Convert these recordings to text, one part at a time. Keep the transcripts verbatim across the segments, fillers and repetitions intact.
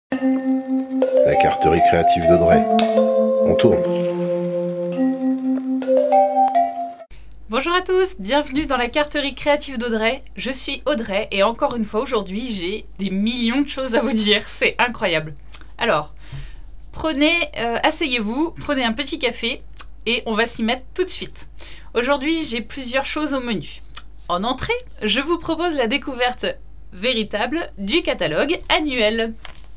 La carterie créative d'Audrey. On tourne. Bonjour à tous, bienvenue dans la carterie créative d'Audrey. Je suis Audrey et encore une fois aujourd'hui j'ai des millions de choses à vous dire, c'est incroyable. Alors, prenez, euh, asseyez-vous, prenez un petit café et on va s'y mettre tout de suite. Aujourd'hui j'ai plusieurs choses au menu. En entrée, je vous propose la découverte véritable du catalogue annuel.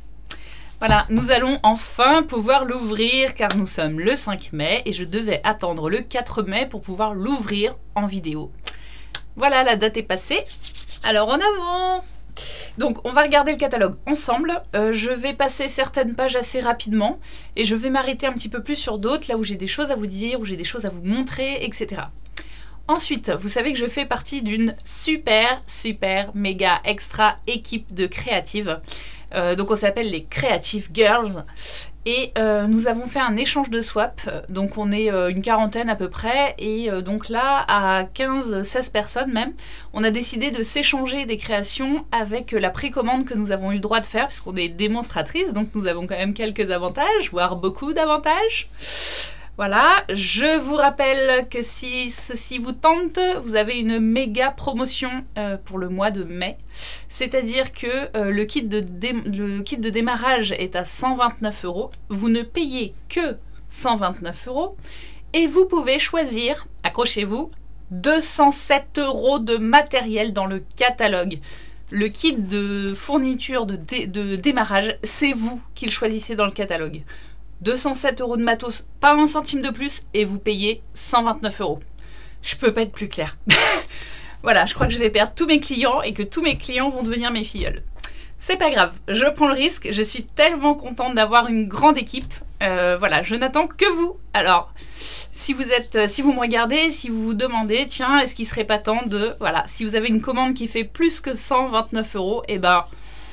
Voilà, nous allons enfin pouvoir l'ouvrir car nous sommes le cinq mai et je devais attendre le quatre mai pour pouvoir l'ouvrir en vidéo. Voilà, la date est passée. Alors en avant! Donc on va regarder le catalogue ensemble. Euh, je vais passer certaines pages assez rapidement et je vais m'arrêter un petit peu plus sur d'autres, là où j'ai des choses à vous dire, où j'ai des choses à vous montrer, et cetera. Ensuite, vous savez que je fais partie d'une super, super, méga, extra équipe de créatives. Euh, donc on s'appelle les Creative Girls et euh, nous avons fait un échange de swap, donc on est euh, une quarantaine à peu près et euh, donc là à quinze seize personnes même, on a décidé de s'échanger des créations avec la précommande que nous avons eu le droit de faire puisqu'on est démonstratrice, donc nous avons quand même quelques avantages, voire beaucoup d'avantages. Voilà, je vous rappelle que si ceci vous tente, vous avez une méga promotion euh, pour le mois de mai. C'est-à-dire que euh, le, kit de le kit de démarrage est à cent vingt-neuf euros. Vous ne payez que cent vingt-neuf euros. Et vous pouvez choisir, accrochez-vous, deux cent sept euros de matériel dans le catalogue. Le kit de fourniture de, dé de démarrage, c'est vous qui le choisissez dans le catalogue. deux cent sept euros de matos, pas un centime de plus, et vous payez cent vingt-neuf euros. Je peux pas être plus clair. Voilà, je crois que je vais perdre tous mes clients et que tous mes clients vont devenir mes filleuls. C'est pas grave, je prends le risque, je suis tellement contente d'avoir une grande équipe. Euh, voilà, je n'attends que vous. Alors, si vous êtes, si vous me regardez, si vous vous demandez, tiens, est-ce qu'il serait pas temps de... Voilà, si vous avez une commande qui fait plus que cent vingt-neuf euros, eh ben,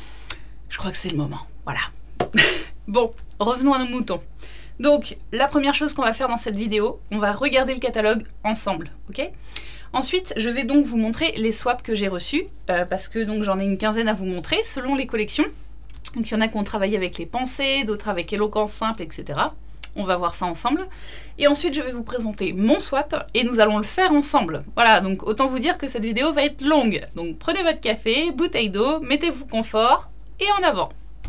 je crois que c'est le moment. Voilà. Bon, revenons à nos moutons. Donc, la première chose qu'on va faire dans cette vidéo, on va regarder le catalogue ensemble, ok? Ensuite, je vais donc vous montrer les swaps que j'ai reçus, euh, parce que donc j'en ai une quinzaine à vous montrer, selon les collections. Donc, il y en a qui ont travaillé avec les pensées, d'autres avec éloquence simple, et cetera. On va voir ça ensemble. Et ensuite, je vais vous présenter mon swap, et nous allons le faire ensemble. Voilà, donc autant vous dire que cette vidéo va être longue. Donc, prenez votre café, bouteille d'eau, mettez-vous confort, et en avant.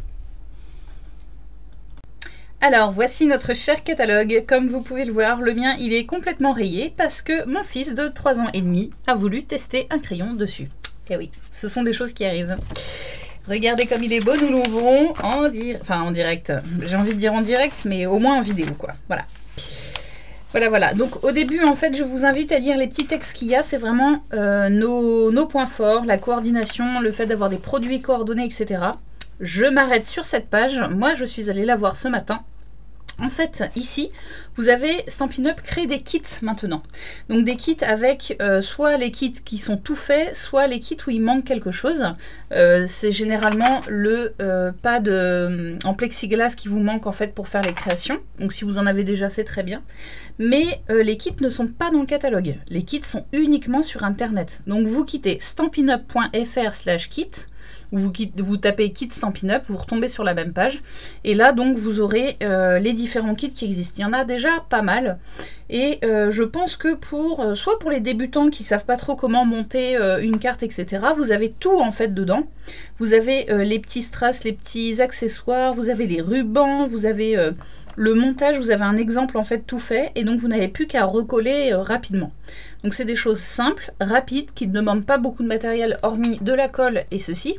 Alors, voici notre cher catalogue. Comme vous pouvez le voir, le mien, il est complètement rayé parce que mon fils de trois ans et demi a voulu tester un crayon dessus. Et oui, ce sont des choses qui arrivent. Regardez comme il est beau, nous l'ouvrons en, di enfin, en direct. J'ai envie de dire en direct, mais au moins en vidéo, quoi. Voilà. Voilà, voilà. Donc, au début, en fait, je vous invite à lire les petits textes qu'il y a. C'est vraiment euh, nos, nos points forts, la coordination, le fait d'avoir des produits coordonnés, et cetera. Je m'arrête sur cette page. Moi, je suis allée la voir ce matin. En fait, ici, vous avez Stampin' Up créé des kits maintenant. Donc des kits avec euh, soit les kits qui sont tout faits, soit les kits où il manque quelque chose. Euh, C'est généralement le euh, pad euh, en plexiglas qui vous manque en fait pour faire les créations. Donc si vous en avez déjà, c'est très bien. Mais euh, les kits ne sont pas dans le catalogue. Les kits sont uniquement sur Internet. Donc vous quittez stampinup point fr slash kit. Vous, vous tapez kit Stampin' Up, vous retombez sur la même page. Et là, donc, vous aurez euh, les différents kits qui existent. Il y en a déjà pas mal. Et euh, je pense que pour, euh, soit pour les débutants qui ne savent pas trop comment monter euh, une carte, et cetera, vous avez tout en fait dedans. Vous avez euh, les petits strass, les petits accessoires, vous avez les rubans, vous avez euh, le montage, vous avez un exemple en fait tout fait. Et donc, vous n'avez plus qu'à recoller euh, rapidement. Donc, c'est des choses simples, rapides, qui ne demandent pas beaucoup de matériel, hormis de la colle et ceci.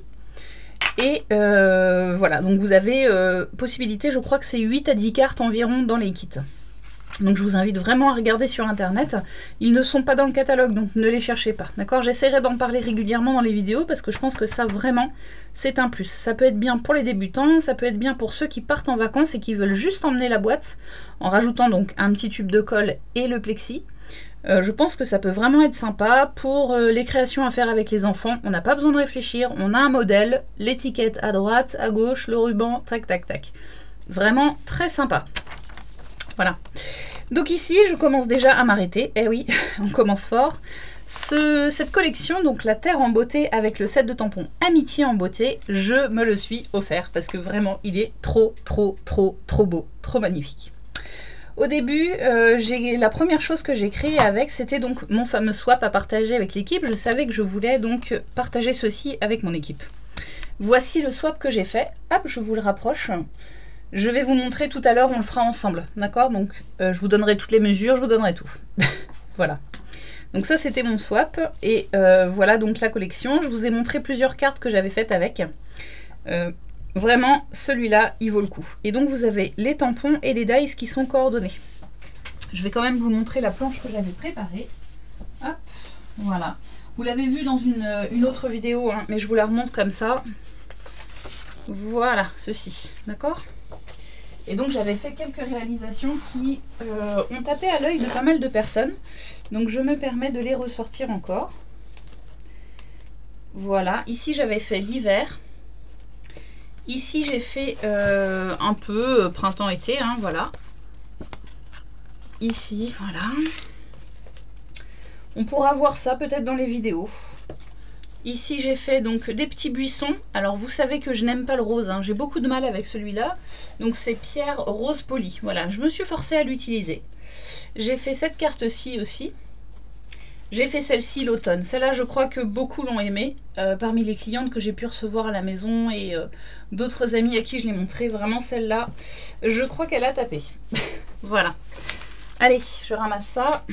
Et euh, voilà, donc vous avez euh, possibilité, je crois que c'est huit à dix cartes environ dans les kits. Donc je vous invite vraiment à regarder sur internet. Ils ne sont pas dans le catalogue, donc ne les cherchez pas. D'accord? J'essaierai d'en parler régulièrement dans les vidéos parce que je pense que ça vraiment, c'est un plus. Ça peut être bien pour les débutants, ça peut être bien pour ceux qui partent en vacances et qui veulent juste emmener la boîte en rajoutant donc un petit tube de colle et le plexi. Euh, je pense que ça peut vraiment être sympa pour euh, les créations à faire avec les enfants. On n'a pas besoin de réfléchir, on a un modèle, l'étiquette à droite, à gauche, le ruban, tac tac tac. Vraiment très sympa. Voilà. Donc ici, je commence déjà à m'arrêter. Eh oui, on commence fort. Ce, cette collection, donc la Terre en beauté avec le set de tampons Amitié en beauté, je me le suis offert parce que vraiment il est trop trop trop trop beau, trop magnifique. Au début, euh, j'ai la première chose que j'ai créée avec, c'était donc mon fameux swap à partager avec l'équipe. Je savais que je voulais donc partager ceci avec mon équipe. Voici le swap que j'ai fait. Hop, je vous le rapproche. Je vais vous montrer tout à l'heure, on le fera ensemble, d'accord? Donc euh, je vous donnerai toutes les mesures, je vous donnerai tout. Voilà. Donc ça c'était mon swap et euh, voilà donc la collection. Je vous ai montré plusieurs cartes que j'avais faites avec. Euh, vraiment celui-là il vaut le coup. Et donc vous avez les tampons et les dies qui sont coordonnés. Je vais quand même vous montrer la planche que j'avais préparée. Hop, voilà. Vous l'avez vu dans une, une autre vidéo, hein, mais je vous la remonte comme ça. Voilà, ceci, d'accord? Et donc j'avais fait quelques réalisations qui euh, ont tapé à l'œil de pas mal de personnes. Donc je me permets de les ressortir encore. Voilà, ici j'avais fait l'hiver. Ici j'ai fait euh, un peu printemps-été, hein, voilà. Ici, voilà. On pourra voir ça peut-être dans les vidéos. Ici j'ai fait donc des petits buissons. Alors vous savez que je n'aime pas le rose, hein. J'ai beaucoup de mal avec celui-là. Donc c'est pierre rose poli. Voilà, je me suis forcée à l'utiliser. J'ai fait cette carte-ci aussi. J'ai fait celle-ci l'automne. Celle-là je crois que beaucoup l'ont aimée. Euh, parmi les clientes que j'ai pu recevoir à la maison et euh, d'autres amis à qui je l'ai montré. Vraiment celle-là, je crois qu'elle a tapé. Voilà. Allez, je ramasse ça.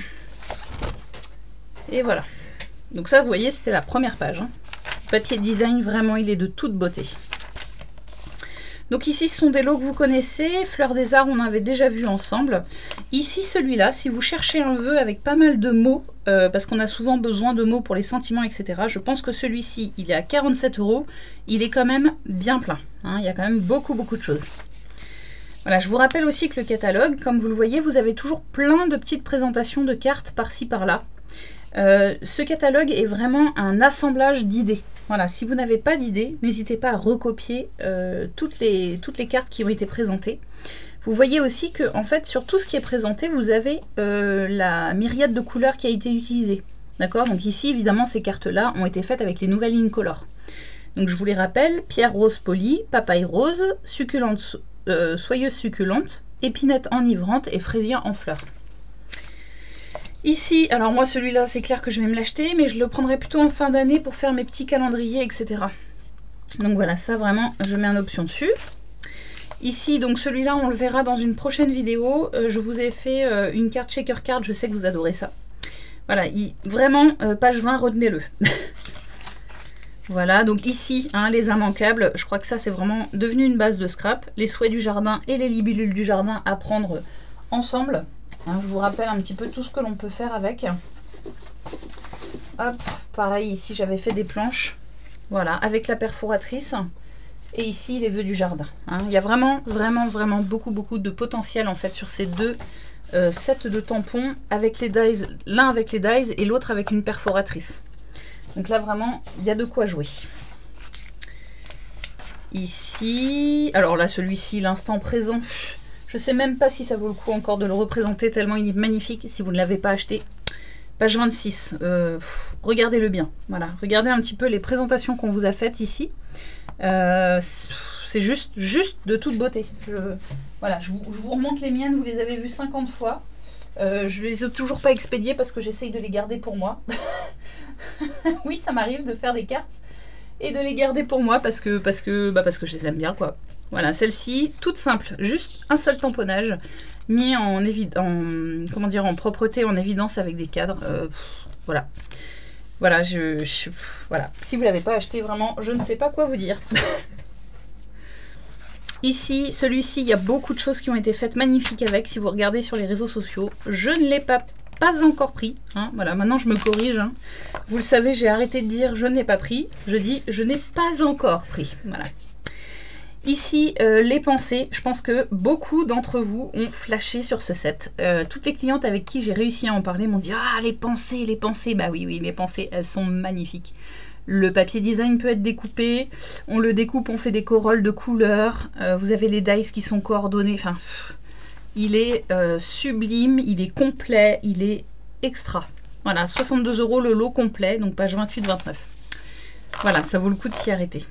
Et voilà. Donc ça, vous voyez, c'était la première page. Hein. Papier design, vraiment, il est de toute beauté. Donc ici, ce sont des lots que vous connaissez. Fleurs des Arts, on avait déjà vu ensemble. Ici, celui-là, si vous cherchez un vœu avec pas mal de mots, euh, parce qu'on a souvent besoin de mots pour les sentiments, et cetera. Je pense que celui-ci, il est à quarante-sept euros. Il est quand même bien plein. Hein. Il y a quand même beaucoup, beaucoup de choses. Voilà, je vous rappelle aussi que le catalogue, comme vous le voyez, vous avez toujours plein de petites présentations de cartes par-ci, par-là. Euh, ce catalogue est vraiment un assemblage d'idées. Voilà, si vous n'avez pas d'idées, n'hésitez pas à recopier euh, toutes, les, toutes les cartes qui ont été présentées. Vous voyez aussi que en fait, sur tout ce qui est présenté, vous avez euh, la myriade de couleurs qui a été utilisée. D'accord? Donc ici, évidemment, ces cartes-là ont été faites avec les nouvelles lignes color. Donc je vous les rappelle, pierre rose polie, papaye rose, succulente, euh, soyeuse succulente, épinette enivrante et fraisier en fleurs. Ici, alors moi celui-là c'est clair que je vais me l'acheter, mais je le prendrai plutôt en fin d'année pour faire mes petits calendriers, et cetera. Donc voilà, ça vraiment, je mets en option dessus. Ici, donc celui-là, on le verra dans une prochaine vidéo. Euh, je vous ai fait euh, une carte shaker card, je sais que vous adorez ça. Voilà, il, vraiment, euh, page vingt, retenez-le. Voilà, donc ici, hein, les immanquables, je crois que ça c'est vraiment devenu une base de scrap. Les souhaits du jardin et les libilules du jardin à prendre ensemble. Hein, je vous rappelle un petit peu tout ce que l'on peut faire avec. Hop, pareil, ici j'avais fait des planches. Voilà, avec la perforatrice. Et ici, les vœux du jardin. Hein. Il y a vraiment, vraiment, vraiment beaucoup, beaucoup de potentiel en fait sur ces deux euh, sets de tampons avec les dies, l'un avec les dies et l'autre avec une perforatrice. Donc là, vraiment, il y a de quoi jouer. Ici, alors là, celui-ci, l'instant présent. Je sais même pas si ça vaut le coup encore de le représenter tellement il est magnifique. Si vous ne l'avez pas acheté, page vingt-six. Euh, pff, regardez-le bien. Voilà, regardez un petit peu les présentations qu'on vous a faites ici. Euh, c'est juste, juste de toute beauté. Je, voilà, je vous, je vous remonte les miennes. Vous les avez vues cinquante fois. Euh, je les ai toujours pas expédiées parce que j'essaye de les garder pour moi. Oui, ça m'arrive de faire des cartes et de les garder pour moi parce que, parce que, bah parce que je les aime bien, quoi. Voilà, celle-ci, toute simple, juste un seul tamponnage mis en, en, comment dire, en propreté, en évidence avec des cadres. Euh, pff, voilà. Voilà, je, je, voilà. Si vous ne l'avez pas acheté, vraiment, je ne sais pas quoi vous dire. Ici, celui-ci, il y a beaucoup de choses qui ont été faites magnifiques avec. Si vous regardez sur les réseaux sociaux, je ne l'ai pas, pas encore pris. Hein. Voilà, maintenant je me corrige. Hein. Vous le savez, j'ai arrêté de dire je n'ai pas pris. Je dis je n'ai pas encore pris. Voilà. Ici, euh, les pensées, je pense que beaucoup d'entre vous ont flashé sur ce set. Euh, toutes les clientes avec qui j'ai réussi à en parler m'ont dit « Ah, les pensées, les pensées !» Bah oui, oui, les pensées, elles sont magnifiques. Le papier design peut être découpé, on le découpe, on fait des corolles de couleurs, euh, vous avez les dies qui sont coordonnés, enfin, pff, il est euh, sublime, il est complet, il est extra. Voilà, soixante-deux euros le lot complet, donc page vingt-huit vingt-neuf. Voilà, ça vaut le coup de s'y arrêter.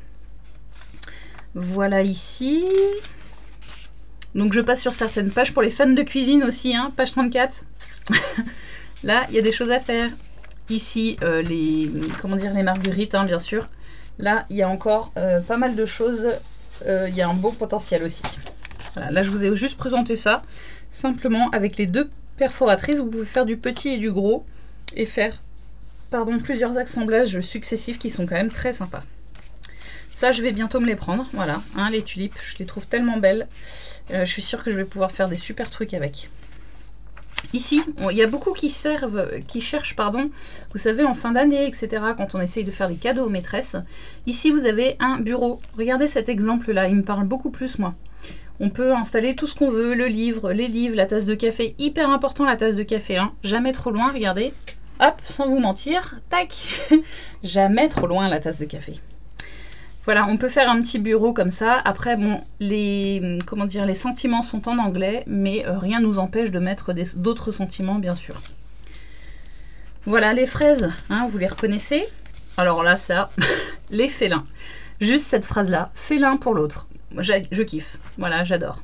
Voilà ici. Donc je passe sur certaines pages pour les fans de cuisine aussi, hein, page trente-quatre. Là, il y a des choses à faire. Ici, euh, les, comment dire, les marguerites, hein, bien sûr. Là, il y a encore euh, pas mal de choses. Euh, il y a un beau potentiel aussi. Voilà, là, je vous ai juste présenté ça. Simplement, avec les deux perforatrices, vous pouvez faire du petit et du gros. Et faire pardon, plusieurs assemblages successifs qui sont quand même très sympas. Ça, je vais bientôt me les prendre. Voilà, hein, les tulipes, je les trouve tellement belles. Euh, je suis sûre que je vais pouvoir faire des super trucs avec. Ici, il y a beaucoup qui servent, qui cherchent, pardon, vous savez, en fin d'année, et cetera, quand on essaye de faire des cadeaux aux maîtresses. Ici, vous avez un bureau. Regardez cet exemple-là, il me parle beaucoup plus, moi. On peut installer tout ce qu'on veut, le livre, les livres, la tasse de café. Hyper important, la tasse de café, hein. Jamais trop loin, regardez. Hop, sans vous mentir, tac. Jamais trop loin, la tasse de café. Voilà, on peut faire un petit bureau comme ça. Après, bon, les, comment dire, les sentiments sont en anglais, mais euh, rien ne nous empêche de mettre d'autres sentiments, bien sûr. Voilà, les fraises, hein, vous les reconnaissez? Alors là, ça, les félins. Juste cette phrase-là, félin pour l'autre. Je kiffe, voilà, j'adore.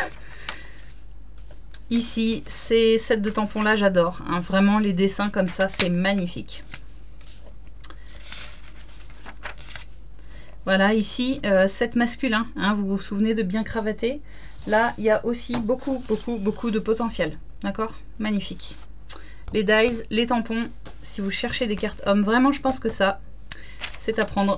Ici, ces sets de tampons-là, j'adore. Hein, vraiment, les dessins comme ça, c'est magnifique. Voilà, ici, euh, set masculin, hein, vous vous souvenez de bien cravater. Là, il y a aussi beaucoup, beaucoup, beaucoup de potentiel. D'accord? Magnifique. Les dies, les tampons, si vous cherchez des cartes hommes, vraiment, je pense que ça, c'est à prendre.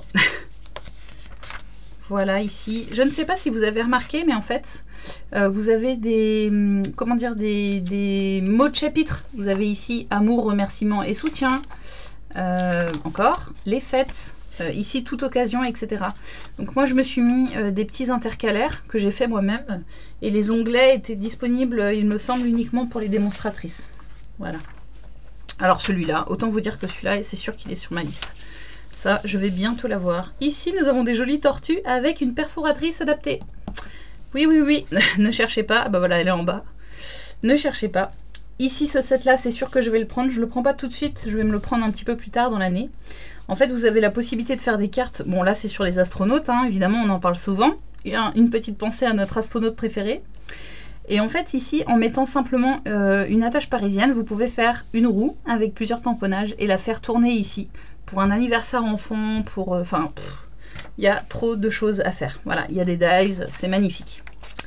Voilà, ici. Je ne sais pas si vous avez remarqué, mais en fait, euh, vous avez des, comment dire, des, des mots de chapitre. Vous avez ici amour, remerciement et soutien. Euh, encore, les fêtes. Euh, ici, toute occasion, et cetera. Donc moi, je me suis mis euh, des petits intercalaires que j'ai fait moi-même. Et les onglets étaient disponibles, il me semble, uniquement pour les démonstratrices. Voilà. Alors celui-là, autant vous dire que celui-là, c'est sûr qu'il est sur ma liste. Ça, je vais bientôt l'avoir. Ici, nous avons des jolies tortues avec une perforatrice adaptée. Oui, oui, oui. Ne cherchez pas. Ah bah voilà, elle est en bas. Ne cherchez pas. Ici, ce set-là, c'est sûr que je vais le prendre. Je ne le prends pas tout de suite. Je vais me le prendre un petit peu plus tard dans l'année. En fait, vous avez la possibilité de faire des cartes. Bon, là, c'est sur les astronautes, hein. Évidemment, on en parle souvent. Une petite pensée à notre astronaute préféré. Et en fait, ici, en mettant simplement euh, une attache parisienne, vous pouvez faire une roue avec plusieurs tamponnages et la faire tourner ici. Pour un anniversaire enfant, pour... Enfin, euh, il y a trop de choses à faire. Voilà, il y a des dies, c'est magnifique.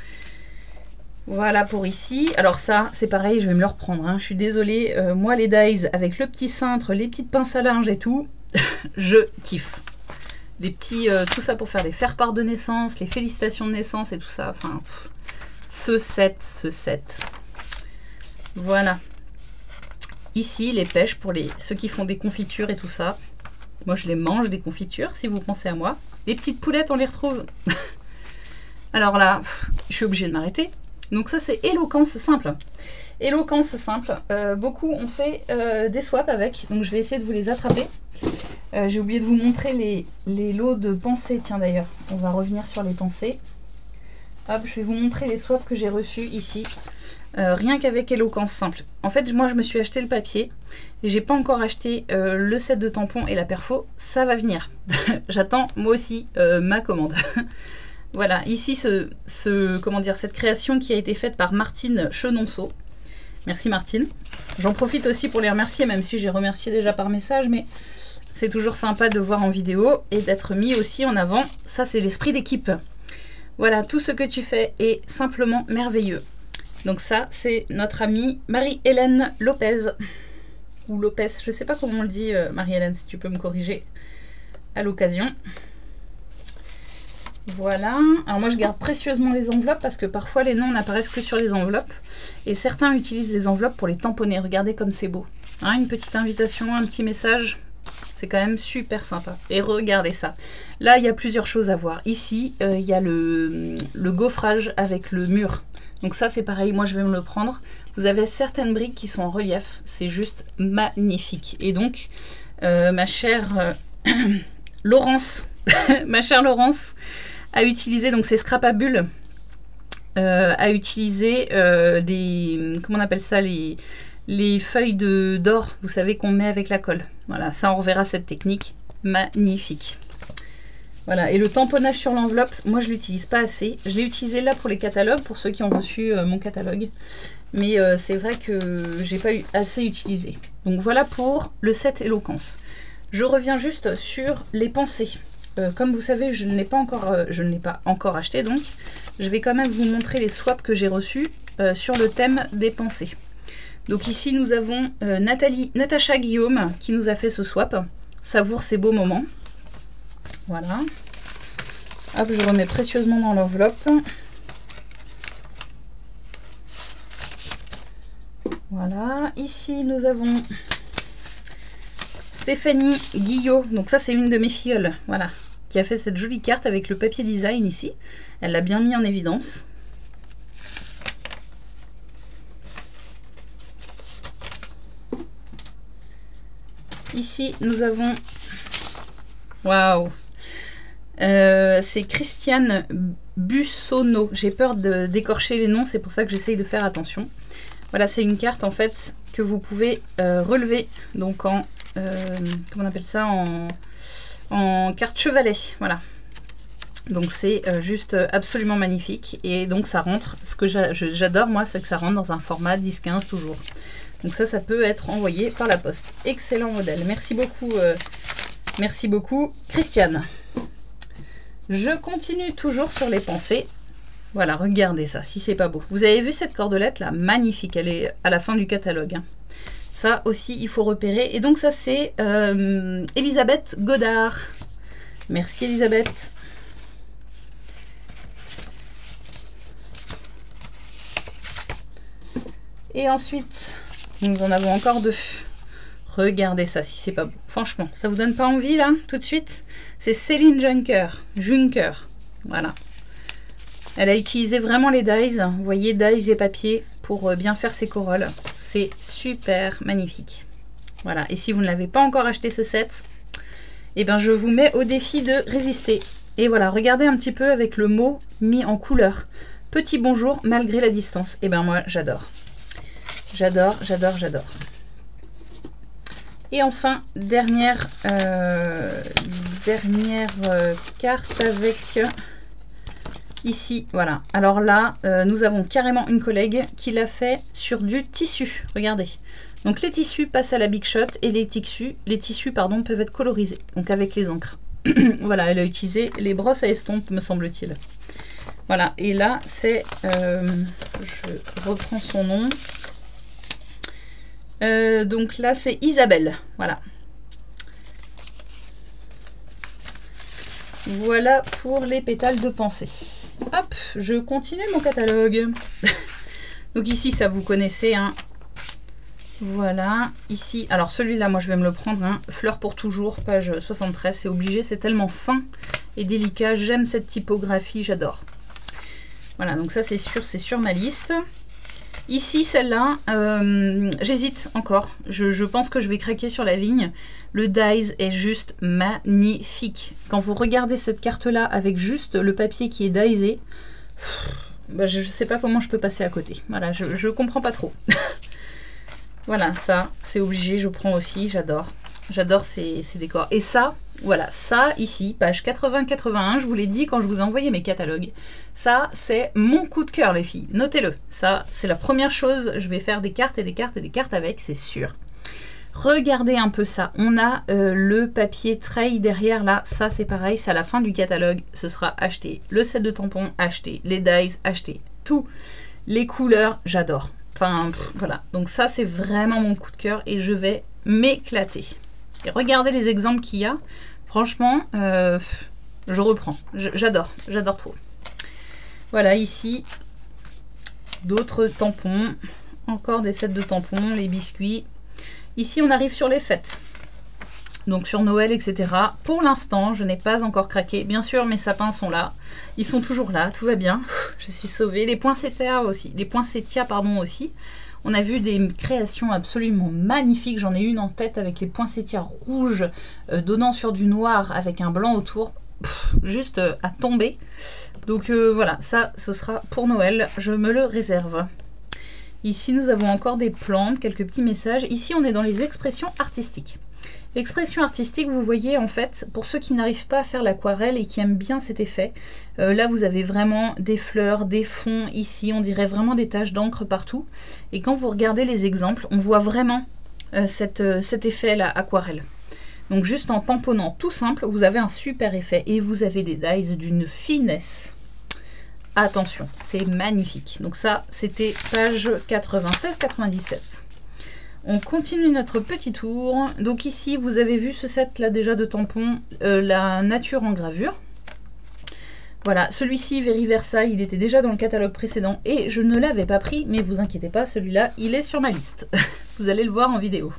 Voilà pour ici. Alors ça, c'est pareil, je vais me le reprendre. Hein. Je suis désolée. Euh, moi, les dies avec le petit cintre, les petites pinces à linge et tout, je kiffe. Les petits, euh, tout ça pour faire les faire-part de naissance, les félicitations de naissance et tout ça. Enfin, pff, ce set, ce set. Voilà. Ici, les pêches pour les, ceux qui font des confitures et tout ça. Moi, je les mange, des confitures, si vous pensez à moi. Les petites poulettes, on les retrouve. Alors là, pff, je suis obligée de m'arrêter. Donc ça, c'est éloquence simple. Éloquence simple. Euh, beaucoup ont fait euh, des swaps avec. Donc je vais essayer de vous les attraper. Euh, J'ai oublié de vous montrer les, les lots de pensées. Tiens d'ailleurs, on va revenir sur les pensées. Hop, je vais vous montrer les swaps que j'ai reçus ici. Euh, rien qu'avec éloquence simple. En fait, moi, je me suis acheté le papier. Et j'ai pas encore acheté euh, le set de tampons et la perfo. Ça va venir. J'attends moi aussi euh, ma commande. Voilà, ici, ce, ce, comment dire, cette création qui a été faite par Martine Chenonceau. Merci Martine. J'en profite aussi pour les remercier, même si j'ai remercié déjà par message, mais c'est toujours sympa de voir en vidéo et d'être mis aussi en avant. Ça, c'est l'esprit d'équipe. Voilà, tout ce que tu fais est simplement merveilleux. Donc ça, c'est notre amie Marie-Hélène Lopez. Ou Lopez, je ne sais pas comment on le dit, euh, Marie-Hélène, si tu peux me corriger à l'occasion. Voilà, alors moi je garde précieusement les enveloppes parce que parfois les noms n'apparaissent que sur les enveloppes et certains utilisent les enveloppes pour les tamponner. Regardez comme c'est beau, hein, une petite invitation, un petit message, c'est quand même super sympa. Et regardez ça, là il y a plusieurs choses à voir. Ici euh, il y a le, le gaufrage avec le mur, donc ça c'est pareil, moi je vais me le prendre. Vous avez certaines briques qui sont en relief, c'est juste magnifique. Et donc euh, ma chère euh, Laurence, ma chère Laurence a utilisé, donc c'est scrap à bulles, euh, a utilisé euh, des, comment on appelle ça, les, les feuilles de d'or, vous savez, qu'on met avec la colle. Voilà, ça on reverra cette technique. Magnifique. Voilà, et le tamponnage sur l'enveloppe, moi je l'utilise pas assez. Je l'ai utilisé là pour les catalogues, pour ceux qui ont reçu euh, mon catalogue. Mais euh, c'est vrai que j'ai pas eu assez utilisé. Donc voilà pour le set Éloquence. Je reviens juste sur les pensées. Euh, comme vous savez, je ne l'ai pas encore, euh, je ne l'ai pas encore acheté, donc je vais quand même vous montrer les swaps que j'ai reçus euh, sur le thème des pensées. Donc ici nous avons euh, Nathalie, Natacha Guillaume qui nous a fait ce swap. Savoure ces beaux moments. Voilà. Hop, je remets précieusement dans l'enveloppe. Voilà. Ici, nous avons Stéphanie Guillot. Donc ça, c'est une de mes filleules. Voilà. Qui a fait cette jolie carte avec le papier design ici. Elle l'a bien mis en évidence. Ici, nous avons... Waouh! Euh, c'est Christiane Bussonneau. J'ai peur de d'écorcher les noms, c'est pour ça que j'essaye de faire attention. Voilà, c'est une carte en fait que vous pouvez euh, relever, donc en euh, comment on appelle ça, en, en carte chevalet. Voilà. Donc c'est euh, juste absolument magnifique et donc ça rentre. Ce que j'adore moi, c'est que ça rentre dans un format dix quinze toujours. Donc ça, ça peut être envoyé par la poste. Excellent modèle. Merci beaucoup, euh, merci beaucoup, Christiane. Je continue toujours sur les pensées. Voilà, regardez ça, si c'est pas beau. Vous avez vu cette cordelette là, magnifique. Elle est à la fin du catalogue. Hein. Ça aussi, il faut repérer. Et donc ça, c'est euh, Elisabeth Godard. Merci Elisabeth. Et ensuite, nous en avons encore deux. Regardez ça, si c'est pas beau. Franchement, ça vous donne pas envie là, tout de suite? C'est Céline Junker. Junker. Voilà. Elle a utilisé vraiment les dies. Vous voyez, dies et papier pour bien faire ses corolles. C'est super magnifique. Voilà. Et si vous ne l'avez pas encore acheté ce set, eh ben je vous mets au défi de résister. Et voilà, regardez un petit peu avec le mot mis en couleur. Petit bonjour malgré la distance. Et ben moi, j'adore. J'adore, j'adore, j'adore. Et enfin, dernière, euh, dernière euh, carte avec euh, ici, voilà. Alors là, euh, nous avons carrément une collègue qui l'a fait sur du tissu. Regardez. Donc les tissus passent à la Big Shot et les tissus, les tissus pardon, peuvent être colorisés. Donc avec les encres. Voilà, elle a utilisé les brosses à estompe, me semble-t-il. Voilà, et là, c'est... Euh, je reprends son nom. Euh, donc là, c'est Isabelle. Voilà. Voilà pour les pétales de pensée. Hop, je continue mon catalogue. Donc ici, ça vous connaissez. Hein. Voilà. Ici, alors celui-là, moi, je vais me le prendre. Hein. Fleur pour toujours, page soixante-treize. C'est obligé, c'est tellement fin et délicat. J'aime cette typographie, j'adore. Voilà, donc ça, c'est sûr, c'est sur ma liste. Ici, celle-là, euh, j'hésite encore. Je, je pense que je vais craquer sur la vigne. Le dies est juste magnifique. Quand vous regardez cette carte-là avec juste le papier qui est diesé, bah, je ne sais pas comment je peux passer à côté. Voilà, je ne comprends pas trop. Voilà, ça, c'est obligé, je prends aussi, j'adore. J'adore ces, ces décors. Et ça, voilà, ça ici, page quatre-vingts quatre-vingt-un, je vous l'ai dit quand je vous ai envoyé mes catalogues. Ça, c'est mon coup de cœur, les filles. Notez-le. Ça, c'est la première chose. Je vais faire des cartes et des cartes et des cartes avec, c'est sûr. Regardez un peu ça. On a euh, le papier treille derrière, là. Ça, c'est pareil. C'est à la fin du catalogue. Ce sera acheté. Le set de tampons, acheté. Les dies, acheté. Tout. Les couleurs, j'adore. Enfin, pff, voilà. Donc ça, c'est vraiment mon coup de cœur et je vais m'éclater. Et regardez les exemples qu'il y a. Franchement, euh, je reprends. J'adore. J'adore trop. Voilà, ici, d'autres tampons. Encore des sets de tampons, les biscuits. Ici, on arrive sur les fêtes. Donc sur Noël, et cetera. Pour l'instant, je n'ai pas encore craqué. Bien sûr, mes sapins sont là. Ils sont toujours là. Tout va bien. Je suis sauvée. Les poinsettias aussi. Les poinsettias, pardon, aussi. On a vu des créations absolument magnifiques. J'en ai une en tête avec les poinsettias rouges euh, donnant sur du noir avec un blanc autour. Pff, juste euh, à tomber. Donc euh, voilà, ça, ce sera pour Noël. Je me le réserve. Ici, nous avons encore des plantes, quelques petits messages. Ici, on est dans les expressions artistiques. L'expression artistique, vous voyez, en fait, pour ceux qui n'arrivent pas à faire l'aquarelle et qui aiment bien cet effet, euh, là, vous avez vraiment des fleurs, des fonds ici, on dirait vraiment des taches d'encre partout. Et quand vous regardez les exemples, on voit vraiment euh, cette, euh, cet effet-là, aquarelle. Donc, juste en tamponnant tout simple, vous avez un super effet et vous avez des dies d'une finesse. Attention, c'est magnifique. Donc ça, c'était page quatre-vingt-seize quatre-vingt-dix-sept. On continue notre petit tour. Donc ici, vous avez vu ce set là déjà de tampons, euh, la nature en gravure. Voilà, celui-ci, Very Versailles, il était déjà dans le catalogue précédent et je ne l'avais pas pris, mais vous inquiétez pas, celui-là, il est sur ma liste. Vous allez le voir en vidéo.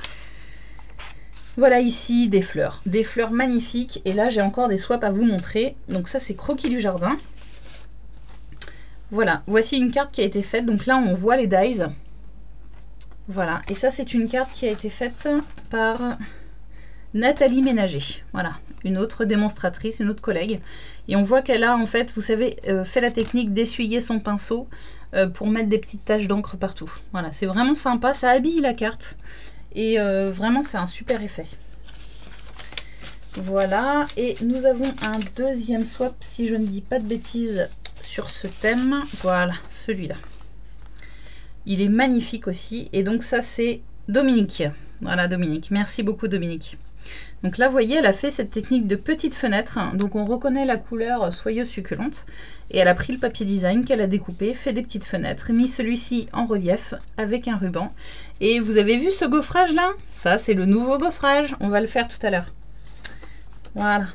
Voilà ici des fleurs, des fleurs magnifiques. Et là, j'ai encore des swaps à vous montrer. Donc ça, c'est Croquis du jardin. Voilà, voici une carte qui a été faite. Donc là, on voit les dies. Voilà, et ça, c'est une carte qui a été faite par Nathalie Ménager. Voilà, une autre démonstratrice, une autre collègue. Et on voit qu'elle a, en fait, vous savez, euh, fait la technique d'essuyer son pinceau euh, pour mettre des petites taches d'encre partout. Voilà, c'est vraiment sympa, ça habille la carte. Et euh, vraiment, c'est un super effet. Voilà, et nous avons un deuxième swap, si je ne dis pas de bêtises, sur ce thème. Voilà, celui-là. Il est magnifique aussi. Et donc ça, c'est Dominique. Voilà, Dominique. Merci beaucoup, Dominique. Donc là, vous voyez, elle a fait cette technique de petite fenêtre. Donc on reconnaît la couleur soyeuse succulente. Et elle a pris le papier design qu'elle a découpé, fait des petites fenêtres, mis celui-ci en relief avec un ruban. Et vous avez vu ce gaufrage là? Ça, c'est le nouveau gaufrage. On va le faire tout à l'heure. Voilà.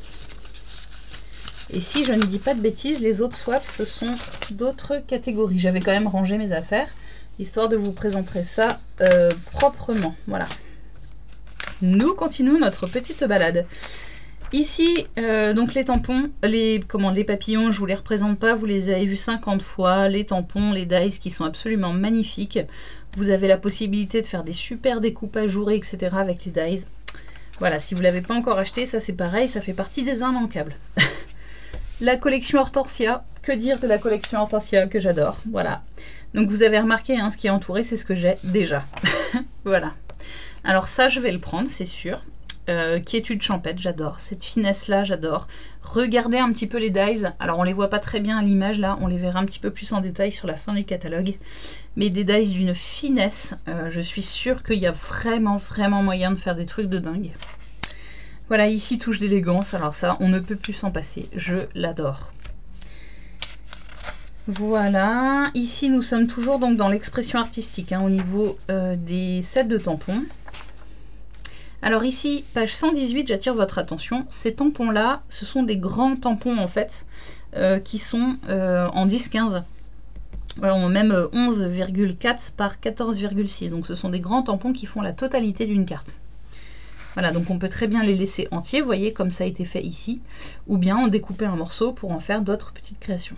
Et si je ne dis pas de bêtises, les autres swaps, ce sont d'autres catégories. J'avais quand même rangé mes affaires, histoire de vous présenter ça euh, proprement. Voilà. Nous continuons notre petite balade. Ici, euh, donc les tampons, les, comment, les papillons, je ne vous les représente pas, vous les avez vus cinquante fois. Les tampons, les dies qui sont absolument magnifiques. Vous avez la possibilité de faire des super découpages jourés, et cetera avec les dies. Voilà, si vous ne l'avez pas encore acheté, ça c'est pareil, ça fait partie des immanquables. La collection Hortensia, que dire de la collection Hortensia que j'adore, voilà. Donc vous avez remarqué, hein, ce qui est entouré, c'est ce que j'ai déjà. Voilà. Alors ça, je vais le prendre, c'est sûr. Euh, quiétude champêtre, j'adore. Cette finesse-là, j'adore. Regardez un petit peu les dies. Alors on les voit pas très bien à l'image, là. On les verra un petit peu plus en détail sur la fin du catalogue. Mais des dies d'une finesse. Euh, je suis sûre qu'il y a vraiment, vraiment moyen de faire des trucs de dingue. Voilà, ici, touche d'élégance. Alors ça, on ne peut plus s'en passer. Je l'adore. Voilà. Ici, nous sommes toujours donc dans l'expression artistique, hein, au niveau euh, des sets de tampons. Alors ici, page cent dix-huit, j'attire votre attention. Ces tampons-là, ce sont des grands tampons, en fait, euh, qui sont euh, en dix quinze. Voilà, on a même onze virgule quatre par quatorze virgule six. Donc ce sont des grands tampons qui font la totalité d'une carte. Voilà, donc on peut très bien les laisser entiers, vous voyez, comme ça a été fait ici, ou bien en découper un morceau pour en faire d'autres petites créations.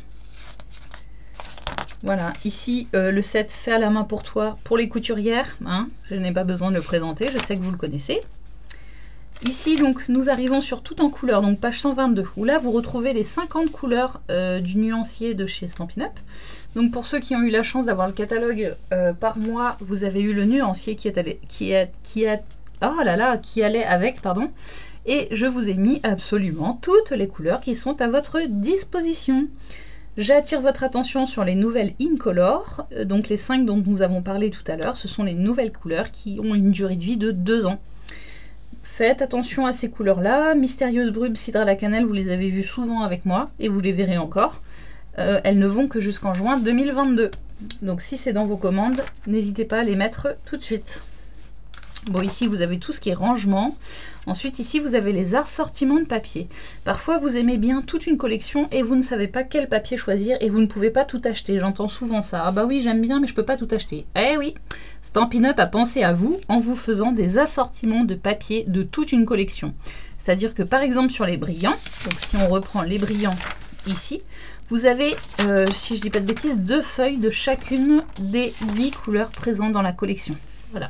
Voilà, ici, euh, le set fait à la main pour toi, pour les couturières, hein, je n'ai pas besoin de le présenter, je sais que vous le connaissez. Ici, donc, nous arrivons sur Tout en couleur, donc page cent vingt-deux, où là, vous retrouvez les cinquante couleurs euh, du nuancier de chez Stampin' Up. Donc, pour ceux qui ont eu la chance d'avoir le catalogue euh, par mois, vous avez eu le nuancier qui est allé, qui est, qui est Oh là là, qui allait avec, pardon. Et je vous ai mis absolument toutes les couleurs qui sont à votre disposition. J'attire votre attention sur les nouvelles Incolor. Donc les cinq dont nous avons parlé tout à l'heure, ce sont les nouvelles couleurs qui ont une durée de vie de deux ans. Faites attention à ces couleurs-là. Mystérieuse Brume, Cidre à la cannelle, vous les avez vues souvent avec moi et vous les verrez encore. Euh, elles ne vont que jusqu'en juin deux mille vingt-deux. Donc si c'est dans vos commandes, n'hésitez pas à les mettre tout de suite. Bon, ici, vous avez tout ce qui est rangement. Ensuite, ici, vous avez les assortiments de papier. Parfois, vous aimez bien toute une collection et vous ne savez pas quel papier choisir et vous ne pouvez pas tout acheter. J'entends souvent ça. Ah bah oui, j'aime bien, mais je peux pas tout acheter. Eh oui, Stampin' Up a pensé à vous en vous faisant des assortiments de papier de toute une collection. C'est-à-dire que, par exemple, sur les brillants, donc si on reprend les brillants ici, vous avez, euh, si je dis pas de bêtises, deux feuilles de chacune des dix couleurs présentes dans la collection. Voilà.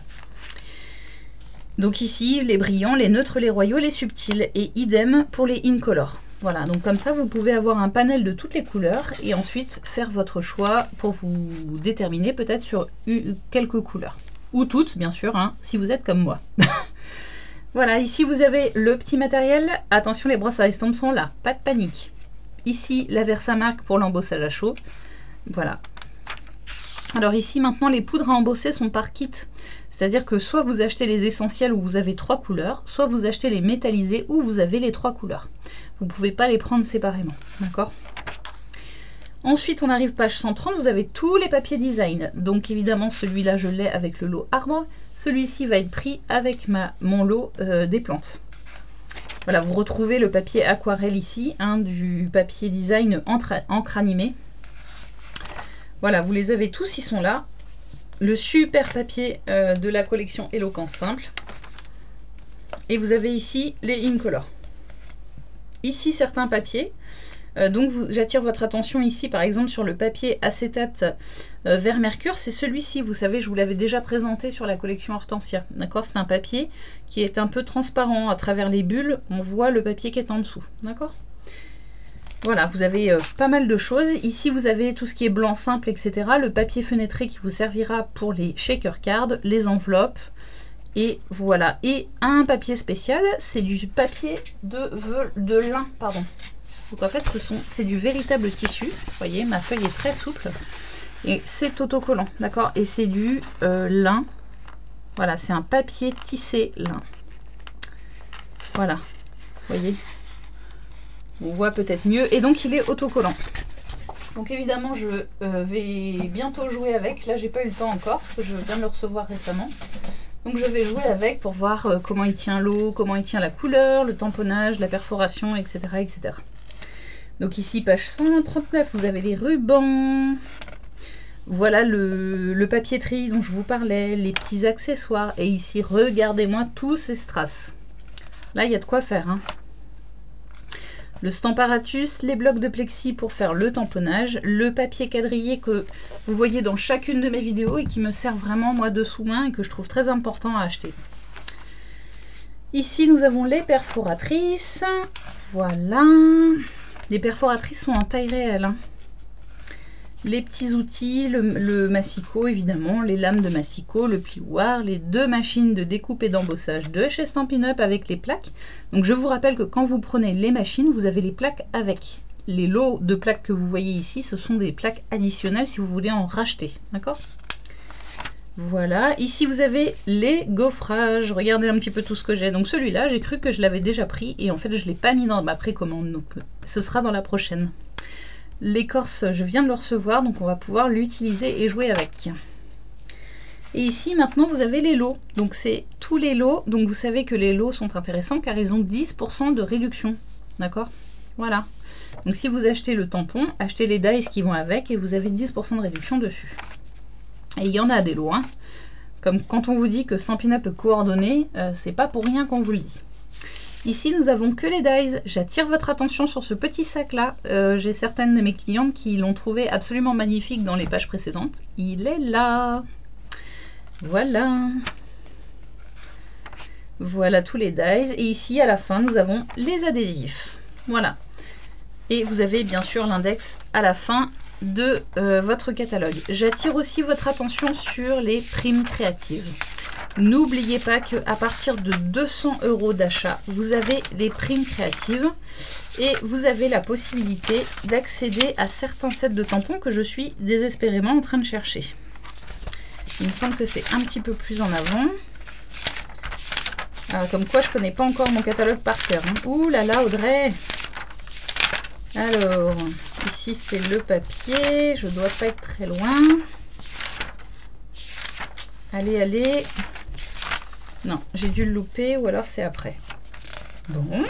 Donc ici, les brillants, les neutres, les royaux, les subtils. Et idem pour les Incolor. Voilà, donc comme ça, vous pouvez avoir un panel de toutes les couleurs et ensuite faire votre choix pour vous déterminer peut-être sur une, quelques couleurs. Ou toutes, bien sûr, hein, si vous êtes comme moi. Voilà, ici vous avez le petit matériel. Attention, les brosses à estampes sont là, pas de panique. Ici, la Versamark pour l'embossage à chaud. Voilà. Alors ici, maintenant, les poudres à embosser sont par kit. C'est-à-dire que soit vous achetez les essentiels où vous avez trois couleurs, soit vous achetez les métallisés où vous avez les trois couleurs. Vous ne pouvez pas les prendre séparément, d'accord? Ensuite, on arrive page cent trente, vous avez tous les papiers design. Donc évidemment, celui-là, je l'ai avec le lot arbre. Celui-ci va être pris avec ma, mon lot euh, des plantes. Voilà, vous retrouvez le papier aquarelle ici, hein, du papier design encre, encre animée. Voilà, vous les avez tous, ils sont là. Le super papier euh, de la collection Éloquence Simple. Et vous avez ici les Incolor. Ici, certains papiers. Euh, donc, j'attire votre attention ici, par exemple, sur le papier acétate euh, vert mercure. C'est celui-ci, vous savez, je vous l'avais déjà présenté sur la collection Hortensia. D'accord? C'est un papier qui est un peu transparent. À travers les bulles, on voit le papier qui est en dessous. D'accord? Voilà, vous avez euh, pas mal de choses. Ici, vous avez tout ce qui est blanc simple, et cetera. Le papier fenêtré qui vous servira pour les shaker cards, les enveloppes. Et voilà. Et un papier spécial, c'est du papier de, de lin, pardon. Donc en fait, ce sont, c'est du véritable tissu. Vous voyez, ma feuille est très souple. Et c'est autocollant, d'accord? Et c'est du euh, lin. Voilà, c'est un papier tissé lin. Voilà, vous voyez? On voit peut-être mieux. Et donc, il est autocollant. Donc évidemment, je euh, vais bientôt jouer avec. Là, j'ai pas eu le temps encore, parce que je viens de le recevoir récemment. Donc je vais jouer avec pour voir euh, comment il tient l'eau, comment il tient la couleur, le tamponnage, la perforation, et cetera et cetera. Donc ici, page cent trente-neuf, vous avez les rubans. Voilà le, le papier-tri dont je vous parlais, les petits accessoires. Et ici, regardez-moi tous ces strass. Là, il y a de quoi faire, hein. Le Stamparatus, les blocs de plexi pour faire le tamponnage, le papier quadrillé que vous voyez dans chacune de mes vidéos et qui me sert vraiment moi de sous-main et que je trouve très important à acheter. Ici nous avons les perforatrices, voilà, les perforatrices sont en taille réelle, hein. Les petits outils, le, le massicot évidemment, les lames de massicot, le plioir, les deux machines de découpe et d'embossage de chez Stampin' Up avec les plaques. Donc je vous rappelle que quand vous prenez les machines, vous avez les plaques avec. Les lots de plaques que vous voyez ici, ce sont des plaques additionnelles si vous voulez en racheter. D'accord? Voilà, ici vous avez les gaufrages. Regardez un petit peu tout ce que j'ai. Donc celui-là, j'ai cru que je l'avais déjà pris et en fait je ne l'ai pas mis dans ma précommande. Donc ce sera dans la prochaine. L'écorce, je viens de le recevoir, donc on va pouvoir l'utiliser et jouer avec. Et ici, maintenant, vous avez les lots. Donc, c'est tous les lots. Donc, vous savez que les lots sont intéressants car ils ont dix pour cent de réduction. D'accord? Voilà. Donc, si vous achetez le tampon, achetez les dies qui vont avec et vous avez dix pour cent de réduction dessus. Et il y en a des lots, hein. Comme quand on vous dit que Stampin' Up est coordonné, euh, c'est pas pour rien qu'on vous le dit. Ici, nous avons que les dies. J'attire votre attention sur ce petit sac-là. Euh, J'ai certaines de mes clientes qui l'ont trouvé absolument magnifique dans les pages précédentes. Il est là. Voilà. Voilà tous les dies. Et ici, à la fin, nous avons les adhésifs. Voilà. Et vous avez bien sûr l'index à la fin de euh, votre catalogue. J'attire aussi votre attention sur les primes créatives. N'oubliez pas qu'à partir de deux cents euros d'achat, vous avez les primes créatives et vous avez la possibilité d'accéder à certains sets de tampons que je suis désespérément en train de chercher. Il me semble que c'est un petit peu plus en avant. Ah, comme quoi, je ne connais pas encore mon catalogue par cœur, hein. Ouh là là, Audrey! Alors, ici c'est le papier, je ne dois pas être très loin. Allez, allez! Non, j'ai dû le louper ou alors c'est après. Bon.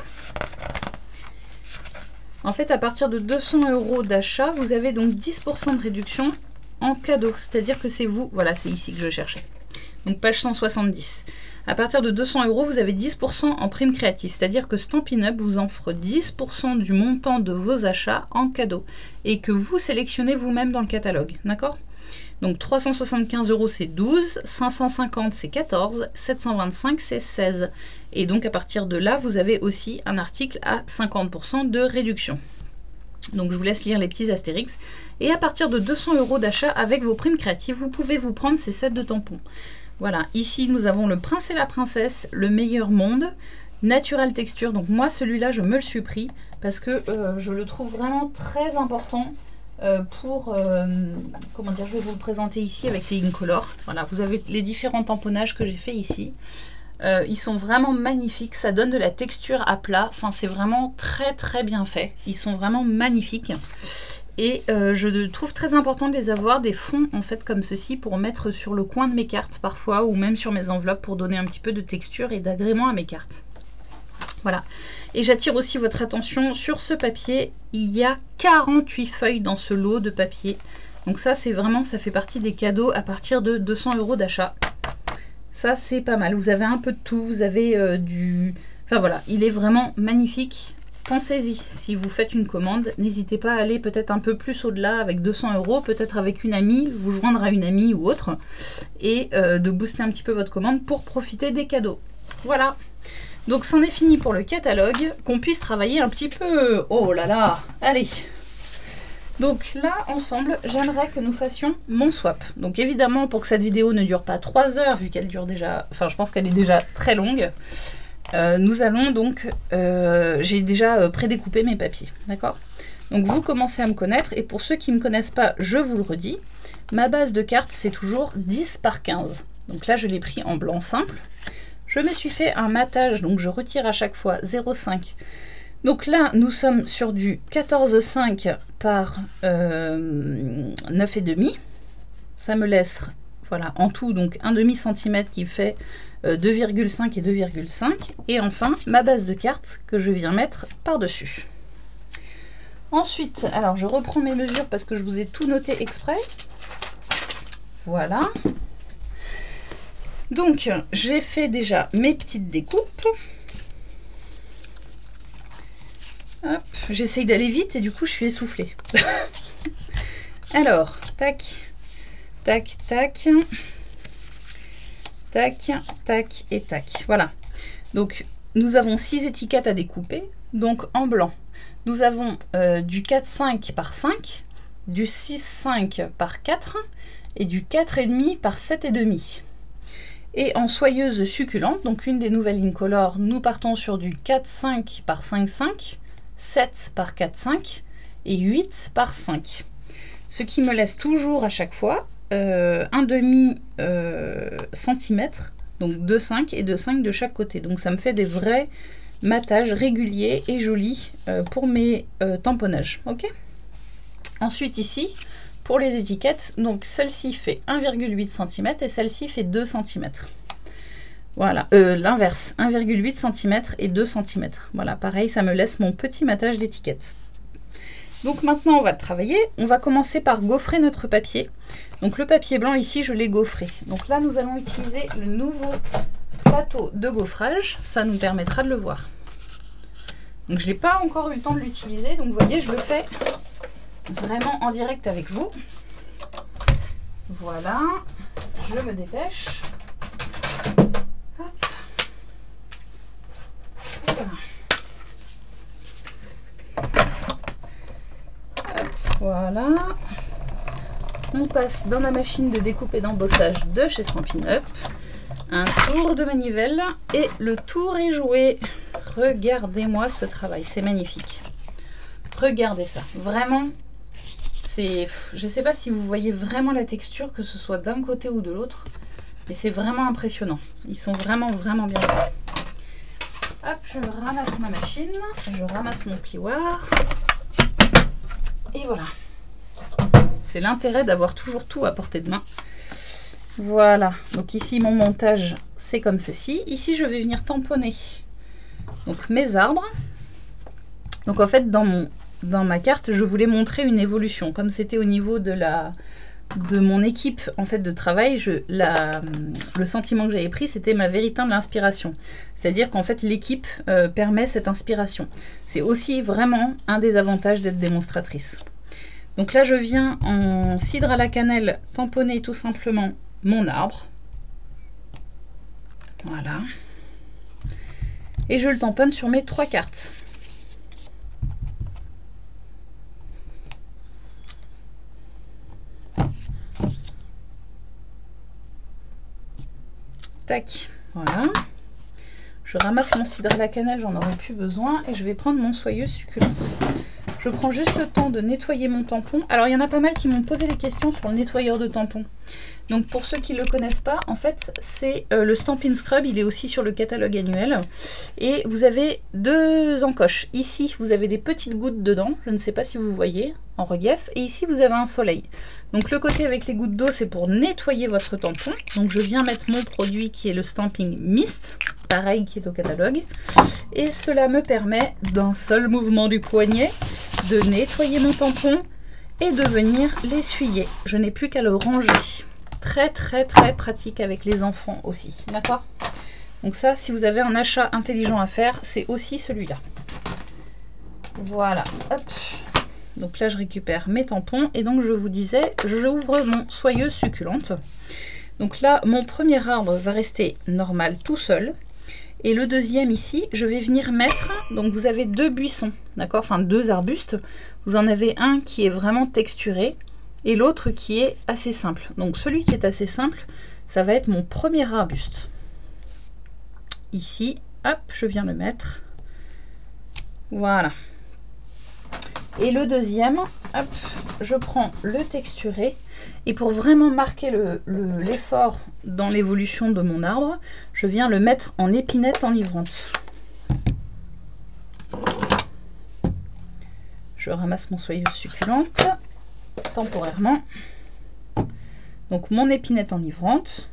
En fait, à partir de deux cents euros d'achat, vous avez donc dix pour cent de réduction en cadeau. C'est-à-dire que c'est vous. Voilà, c'est ici que je cherchais. Donc, page cent soixante-dix. À partir de deux cents euros, vous avez dix pour cent en prime créative. C'est-à-dire que Stampin' Up vous offre dix pour cent du montant de vos achats en cadeau. Et que vous sélectionnez vous-même dans le catalogue. D'accord? Donc trois cent soixante-quinze euros c'est douze, cinq cent cinquante c'est quatorze, sept cent vingt-cinq c'est seize. Et donc à partir de là, vous avez aussi un article à cinquante pour cent de réduction. Donc je vous laisse lire les petits astérix. Et à partir de deux cents euros d'achat avec vos primes créatives, vous pouvez vous prendre ces sets de tampons. Voilà, ici nous avons le prince et la princesse, le meilleur monde, Natural Texture. Donc moi celui-là je me le suis pris parce que euh, je le trouve vraiment très important. Euh, pour, euh, comment dire, je vais vous le présenter ici avec les Incolor. Voilà, vous avez les différents tamponnages que j'ai fait ici. Euh, ils sont vraiment magnifiques, ça donne de la texture à plat. Enfin, c'est vraiment très très bien fait. Ils sont vraiment magnifiques. Et euh, je trouve très important de les avoir des fonds en fait comme ceci pour mettre sur le coin de mes cartes parfois ou même sur mes enveloppes pour donner un petit peu de texture et d'agrément à mes cartes. Voilà. Et j'attire aussi votre attention sur ce papier. Il y a quarante-huit feuilles dans ce lot de papier. Donc ça, c'est vraiment, ça fait partie des cadeaux à partir de deux cents euros d'achat. Ça, c'est pas mal. Vous avez un peu de tout. Vous avez euh, du... Enfin voilà, il est vraiment magnifique. Pensez-y. Si vous faites une commande, n'hésitez pas à aller peut-être un peu plus au-delà avec deux cents euros, peut-être avec une amie, vous joindre à une amie ou autre, et euh, de booster un petit peu votre commande pour profiter des cadeaux. Voilà. Donc c'en est fini pour le catalogue, qu'on puisse travailler un petit peu. Oh là là, allez. Donc là, ensemble, j'aimerais que nous fassions mon swap. Donc évidemment, pour que cette vidéo ne dure pas trois heures, vu qu'elle dure déjà, enfin je pense qu'elle est déjà très longue, euh, nous allons donc, euh, j'ai déjà euh, prédécoupé mes papiers, d'accord? Donc vous commencez à me connaître, et pour ceux qui ne me connaissent pas, je vous le redis, ma base de cartes, c'est toujours dix par quinze. Donc là, je l'ai pris en blanc simple. Je me suis fait un matage, donc je retire à chaque fois zéro virgule cinq. Donc là, nous sommes sur du quatorze virgule cinq par euh, neuf virgule cinq. Ça me laisse, voilà, en tout, donc un demi centimètre qui fait euh, deux virgule cinq et deux virgule cinq. Et enfin, ma base de cartes que je viens mettre par-dessus. Ensuite, alors je reprends mes mesures parce que je vous ai tout noté exprès. Voilà. Donc, j'ai fait déjà mes petites découpes. J'essaye d'aller vite et du coup, je suis essoufflée. Alors, tac, tac, tac, tac, tac et tac. Voilà. Donc, nous avons six étiquettes à découper. Donc, en blanc, nous avons euh, du quatre cinq par cinq, du six cinq par quatre et du quatre virgule cinq par sept virgule cinq. Et en soyeuse succulente, donc une des nouvelles Incolor, nous partons sur du quatre cinq par cinq cinq, sept par quatre cinq et huit par cinq. Ce qui me laisse toujours à chaque fois euh, un demi euh, centimètre, donc deux cinq et deux cinq de chaque côté. Donc ça me fait des vrais matages réguliers et jolis euh, pour mes euh, tamponnages. Ok. Ensuite ici, pour les étiquettes, donc celle-ci fait un virgule huit centimètres et celle-ci fait deux centimètres. Voilà, euh, l'inverse, un virgule huit centimètres et deux centimètres. Voilà, pareil, ça me laisse mon petit matage d'étiquette. Donc maintenant, on va travailler. On va commencer par gaufrer notre papier. Donc le papier blanc ici, je l'ai gaufré. Donc là, nous allons utiliser le nouveau plateau de gaufrage. Ça nous permettra de le voir. Donc je n'ai pas encore eu le temps de l'utiliser. Donc vous voyez, je le fais vraiment en direct avec vous. Voilà, je me dépêche. Hop. Voilà. Hop, voilà. On passe dans la machine de découpe et d'embossage de chez Stampin' Up. Un tour de manivelle et le tour est joué. Regardez-moi ce travail, c'est magnifique. Regardez ça, vraiment. Je ne sais pas si vous voyez vraiment la texture, que ce soit d'un côté ou de l'autre, mais c'est vraiment impressionnant. Ils sont vraiment, vraiment bien faits. Hop, je ramasse ma machine, je ramasse mon plioir, et voilà. C'est l'intérêt d'avoir toujours tout à portée de main. Voilà, donc ici mon montage, c'est comme ceci. Ici, je vais venir tamponner donc mes arbres. Donc en fait, dans mon... Dans ma carte, je voulais montrer une évolution. Comme c'était au niveau de la, de mon équipe en fait de travail, je, la, le sentiment que j'avais pris, c'était ma véritable inspiration. C'est-à-dire qu'en fait, l'équipe euh, permet cette inspiration. C'est aussi vraiment un des avantages d'être démonstratrice. Donc là, je viens en cidre à la cannelle tamponner tout simplement mon arbre. Voilà. Et je le tamponne sur mes trois cartes. Tac, voilà. Je ramasse mon cidre à la cannelle, j'en aurai plus besoin. Et je vais prendre mon soyeuse succulente. Je prends juste le temps de nettoyer mon tampon. Alors, il y en a pas mal qui m'ont posé des questions sur le nettoyeur de tampon. Donc, pour ceux qui ne le connaissent pas, en fait, c'est euh, le Stampin' Scrub. Il est aussi sur le catalogue annuel. Et vous avez deux encoches. Ici, vous avez des petites gouttes dedans. Je ne sais pas si vous voyez en relief. Et ici, vous avez un soleil. Donc, le côté avec les gouttes d'eau, c'est pour nettoyer votre tampon. Donc, je viens mettre mon produit qui est le Stamping Mist. Pareil, qui est au catalogue. Et cela me permet, d'un seul mouvement du poignet, de nettoyer mon tampon et de venir l'essuyer. Je n'ai plus qu'à le ranger. Très très très pratique avec les enfants aussi, d'accord? Donc ça, si vous avez un achat intelligent à faire, c'est aussi celui-là. Voilà, hop. Donc là, je récupère mes tampons et donc je vous disais, j'ouvre mon soyeuse succulente. Donc là, mon premier arbre va rester normal tout seul. Et le deuxième ici, je vais venir mettre, donc vous avez deux buissons, d'accord? Enfin deux arbustes. Vous en avez un qui est vraiment texturé et l'autre qui est assez simple. Donc celui qui est assez simple, ça va être mon premier arbuste. Ici, hop, je viens le mettre. Voilà. Et le deuxième, hop, je prends le texturé. Et pour vraiment marquer le, le, l'effort dans l'évolution de mon arbre, je viens le mettre en épinette enivrante. Je ramasse mon soyeuse succulente temporairement. Donc mon épinette enivrante.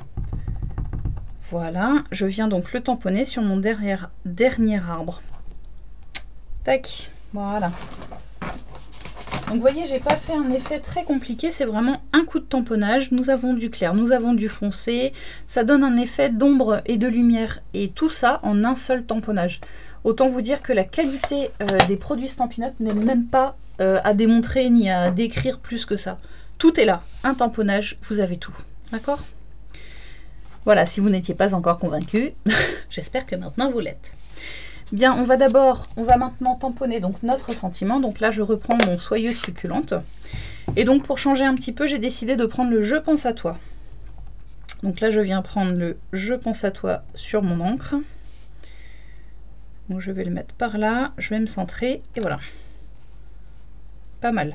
Voilà, je viens donc le tamponner sur mon dernier, dernier arbre. Tac, voilà. Donc vous voyez, j'ai pas fait un effet très compliqué, c'est vraiment un coup de tamponnage. Nous avons du clair, nous avons du foncé, ça donne un effet d'ombre et de lumière. Et tout ça en un seul tamponnage. Autant vous dire que la qualité euh, des produits Stampin' Up n'est même pas euh, à démontrer ni à décrire plus que ça. Tout est là, un tamponnage, vous avez tout. D'accord? Voilà, si vous n'étiez pas encore convaincu, j'espère que maintenant vous l'êtes. Bien, on va d'abord, on va maintenant tamponner donc notre sentiment. Donc là, je reprends mon soyeuse succulente. Et donc, pour changer un petit peu, j'ai décidé de prendre le Je pense à toi. Donc là, je viens prendre le Je pense à toi sur mon encre. Donc je vais le mettre par là, je vais me centrer et voilà. Pas mal.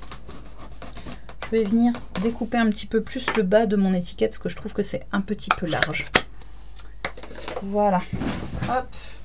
Je vais venir découper un petit peu plus le bas de mon étiquette parce que je trouve que c'est un petit peu large. Voilà. Hop.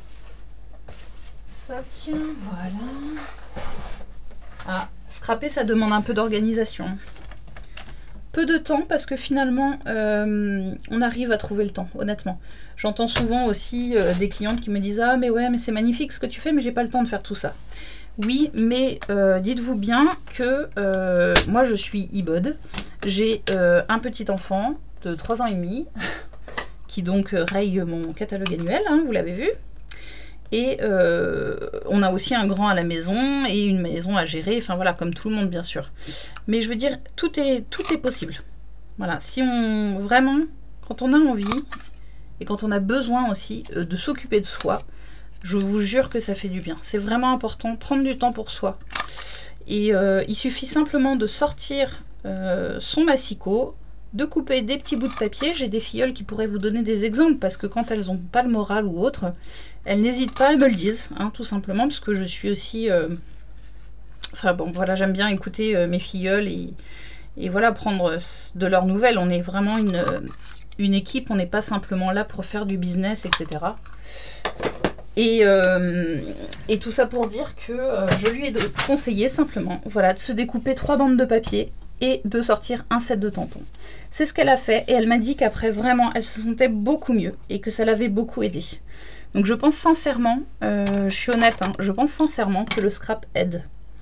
Voilà. Ah, scraper, ça demande un peu d'organisation. Peu de temps parce que finalement, euh, on arrive à trouver le temps, honnêtement. J'entends souvent aussi euh, des clientes qui me disent « Ah, mais ouais, mais c'est magnifique ce que tu fais, mais j'ai pas le temps de faire tout ça. » Oui, mais euh, dites-vous bien que euh, moi, je suis e-bod. J'ai euh, un petit enfant de trois ans et demi qui donc raye mon catalogue annuel, hein, vous l'avez vu. Et euh, on a aussi un grand à la maison et une maison à gérer, enfin voilà, comme tout le monde bien sûr. Mais je veux dire, tout est, tout est possible. Voilà, si on, vraiment, quand on a envie et quand on a besoin aussi euh, de s'occuper de soi, je vous jure que ça fait du bien. C'est vraiment important, prendre du temps pour soi. Et euh, il suffit simplement de sortir euh, son massicot, de couper des petits bouts de papier. J'ai des filleuls qui pourraient vous donner des exemples parce que quand elles n'ont pas le moral ou autre, elles n'hésitent pas, elles me le disent, hein, tout simplement, parce que je suis aussi... Euh... Enfin bon, voilà, j'aime bien écouter euh, mes filleuls et, et voilà, prendre de leurs nouvelles. On est vraiment une, une équipe, on n'est pas simplement là pour faire du business, et cetera. Et, euh, et tout ça pour dire que euh, je lui ai conseillé simplement, voilà, de se découper trois bandes de papier et de sortir un set de tampons. C'est ce qu'elle a fait et elle m'a dit qu'après vraiment elle se sentait beaucoup mieux et que ça l'avait beaucoup aidé. Donc je pense sincèrement, euh, je suis honnête, hein, je pense sincèrement que le scrap aide.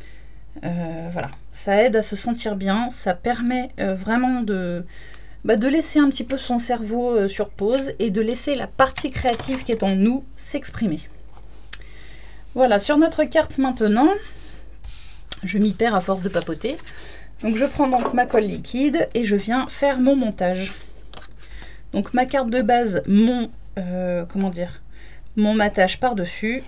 Euh, voilà, ça aide à se sentir bien, ça permet euh, vraiment de, bah, de laisser un petit peu son cerveau euh, sur pause et de laisser la partie créative qui est en nous s'exprimer. Voilà, sur notre carte maintenant, je m'y perds à force de papoter. Donc je prends donc ma colle liquide et je viens faire mon montage. Donc ma carte de base, mon, euh, comment dire, mon matage par-dessus.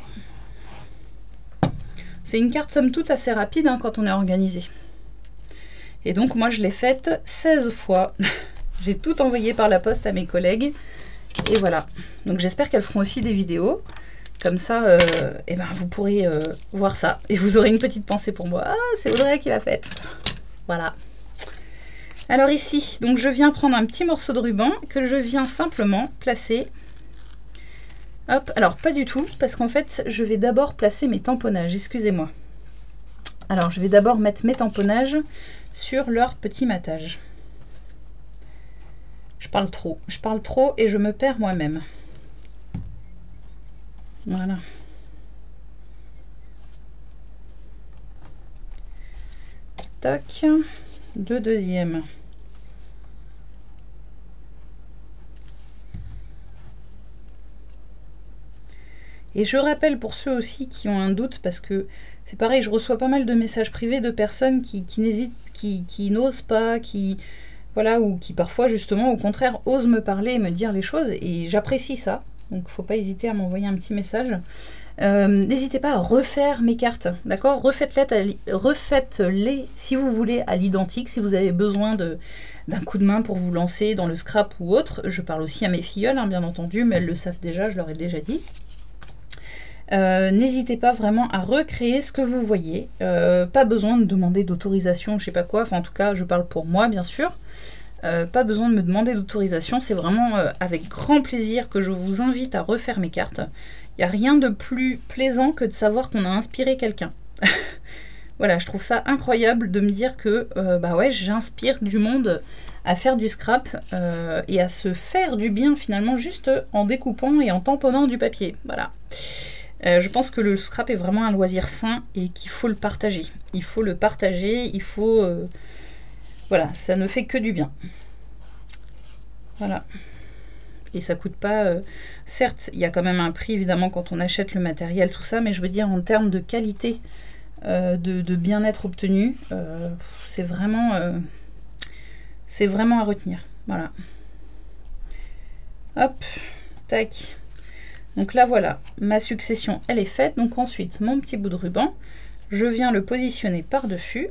C'est une carte somme toute assez rapide hein, quand on est organisé. Et donc moi je l'ai faite seize fois. J'ai tout envoyé par la poste à mes collègues. Et voilà. Donc j'espère qu'elles feront aussi des vidéos. Comme ça, euh, eh ben, vous pourrez euh, voir ça. Et vous aurez une petite pensée pour moi. Ah, c'est Audrey qui l'a faite. Voilà. Alors ici, donc je viens prendre un petit morceau de ruban que je viens simplement placer. Hop, alors pas du tout, parce qu'en fait, je vais d'abord placer mes tamponnages, excusez-moi. Alors, je vais d'abord mettre mes tamponnages sur leur petit matage. Je parle trop, je parle trop et je me perds moi-même. Voilà. Stock, deux deuxièmes. Et je rappelle pour ceux aussi qui ont un doute, parce que c'est pareil, je reçois pas mal de messages privés de personnes qui, qui n'hésitent, qui, qui n'osent pas, qui voilà, ou qui parfois justement au contraire osent me parler et me dire les choses, et j'apprécie ça, donc faut pas hésiter à m'envoyer un petit message. Euh, n'hésitez pas à refaire mes cartes, d'accord? Refaites-les, refaites-les si vous voulez à l'identique, si vous avez besoin de d'un coup de main pour vous lancer dans le scrap ou autre. Je parle aussi à mes filleules, hein, bien entendu, mais elles le savent déjà, je leur ai déjà dit. Euh, n'hésitez pas vraiment à recréer ce que vous voyez. Euh, pas besoin de demander d'autorisation, je sais pas quoi. Enfin, en tout cas, je parle pour moi, bien sûr. Euh, pas besoin de me demander d'autorisation. C'est vraiment euh, avec grand plaisir que je vous invite à refaire mes cartes. Il n'y a rien de plus plaisant que de savoir qu'on a inspiré quelqu'un. Voilà, je trouve ça incroyable de me dire que euh, bah ouais, j'inspire du monde à faire du scrap euh, et à se faire du bien finalement juste en découpant et en tamponnant du papier. Voilà. Euh, je pense que le scrap est vraiment un loisir sain et qu'il faut le partager. Il faut le partager, il faut... Euh, voilà, ça ne fait que du bien. Voilà. Et ça coûte pas... Euh, certes, il y a quand même un prix, évidemment, quand on achète le matériel, tout ça, mais je veux dire, en termes de qualité, euh, de, de bien-être obtenu, euh, c'est vraiment... Euh, c'est vraiment à retenir. Voilà. Hop, tac. Donc là, voilà, ma succession, elle est faite. Donc ensuite, mon petit bout de ruban, je viens le positionner par-dessus.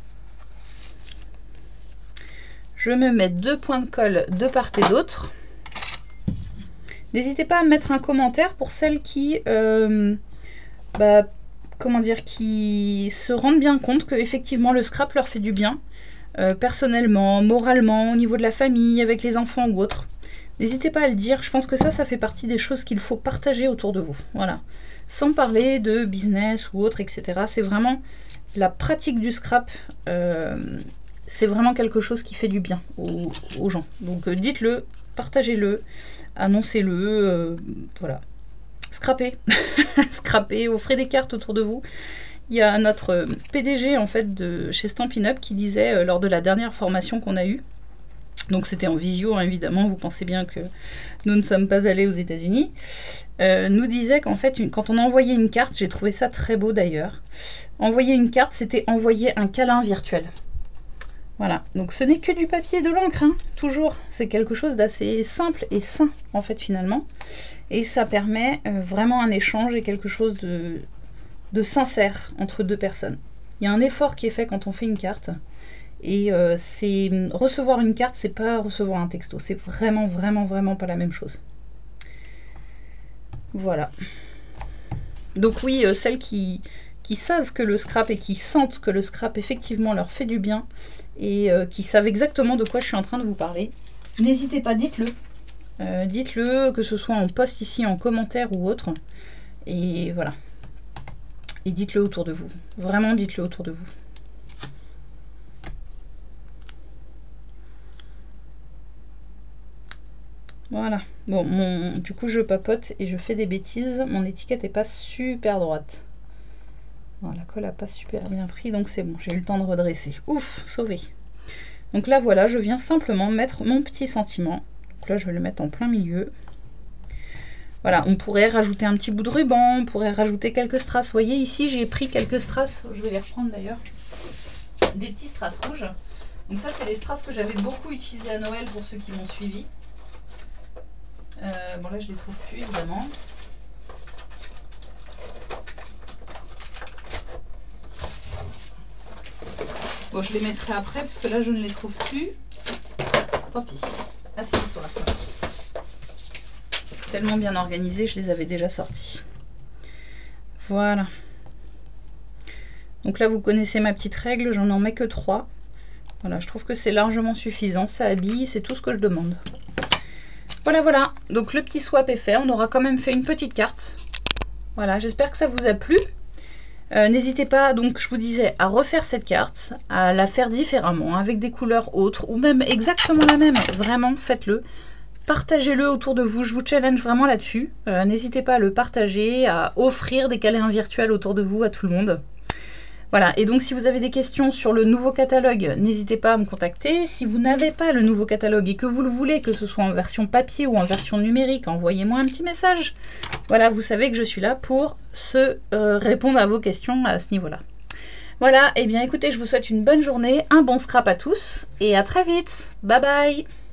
Je me mets deux points de colle de part et d'autre. N'hésitez pas à mettre un commentaire pour celles qui, euh, bah, comment dire, qui se rendent bien compte que effectivement le scrap leur fait du bien, euh, personnellement, moralement, au niveau de la famille, avec les enfants ou autre. N'hésitez pas à le dire, je pense que ça, ça fait partie des choses qu'il faut partager autour de vous. Voilà. Sans parler de business ou autre, et cetera. C'est vraiment la pratique du scrap, euh, c'est vraiment quelque chose qui fait du bien aux, aux gens. Donc euh, dites-le, partagez-le, annoncez-le, euh, voilà. Scrappez, scrappez, offrez des cartes autour de vous. Il y a notre P D G en fait de chez Stampin' Up qui disait euh, lors de la dernière formation qu'on a eue, donc c'était en visio hein, évidemment, vous pensez bien que nous ne sommes pas allés aux États-Unis, euh, nous disait qu'en fait une, quand on envoyait une carte, j'ai trouvé ça très beau d'ailleurs, envoyer une carte c'était envoyer un câlin virtuel. Voilà, donc ce n'est que du papier et de l'encre, hein, toujours, c'est quelque chose d'assez simple et sain en fait finalement, et ça permet euh, vraiment un échange et quelque chose de, de sincère entre deux personnes. Il y a un effort qui est fait quand on fait une carte. Et euh, c'est recevoir une carte, c'est pas recevoir un texto. C'est vraiment, vraiment, vraiment pas la même chose. Voilà. Donc oui, euh, celles qui, qui savent que le scrap et qui sentent que le scrap effectivement leur fait du bien et euh, qui savent exactement de quoi je suis en train de vous parler, n'hésitez pas, dites-le. Euh, dites-le, que ce soit en post ici, en commentaire ou autre. Et voilà. Et dites-le autour de vous. Vraiment, dites-le autour de vous. Voilà, bon, mon, du coup je papote et je fais des bêtises, mon étiquette n'est pas super droite. Non, la colle n'a pas super bien pris, donc c'est bon, j'ai eu le temps de redresser. Ouf, sauvé. Donc là, voilà, je viens simplement mettre mon petit sentiment. Donc là, je vais le mettre en plein milieu. Voilà, on pourrait rajouter un petit bout de ruban, on pourrait rajouter quelques strass. Vous voyez, ici, j'ai pris quelques strass. Je vais les reprendre d'ailleurs. Des petits strass rouges. Donc ça, c'est les strass que j'avais beaucoup utilisés à Noël pour ceux qui m'ont suivi. Euh, bon, là, je les trouve plus, évidemment. Bon, je les mettrai après, parce que là, je ne les trouve plus. Tant pis. Ah si, ils sont là. Tellement bien organisés, je les avais déjà sortis. Voilà. Donc là, vous connaissez ma petite règle, j'en en mets que trois. Voilà, je trouve que c'est largement suffisant. Ça habille, c'est tout ce que je demande. Voilà, voilà. Donc le petit swap est fait. On aura quand même fait une petite carte. Voilà, j'espère que ça vous a plu. Euh, N'hésitez pas, donc je vous disais, à refaire cette carte, à la faire différemment, avec des couleurs autres, ou même exactement la même. Vraiment, faites-le. Partagez-le autour de vous, je vous challenge vraiment là-dessus. Euh, N'hésitez pas à le partager, à offrir des câlins virtuels autour de vous à tout le monde. Voilà, et donc si vous avez des questions sur le nouveau catalogue, n'hésitez pas à me contacter. Si vous n'avez pas le nouveau catalogue et que vous le voulez, que ce soit en version papier ou en version numérique, envoyez-moi un petit message. Voilà, vous savez que je suis là pour se euh, répondre à vos questions à ce niveau-là. Voilà, et bien écoutez, je vous souhaite une bonne journée, un bon scrap à tous, et à très vite. Bye bye.